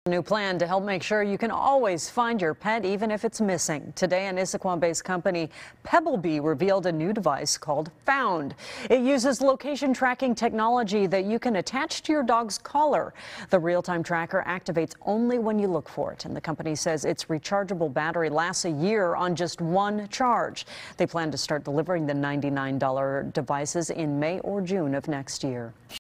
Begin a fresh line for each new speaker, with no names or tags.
New plan to help make sure you can always find your pet even if it's missing. Today, an Issaquah-based company, Pebblebee, revealed a new device called Found. It uses location tracking technology that you can attach to your dog's collar. The real-time tracker activates only when you look for it, and the company says its rechargeable battery lasts a year on just one charge. They plan to start delivering the $99 devices in May or June of next year.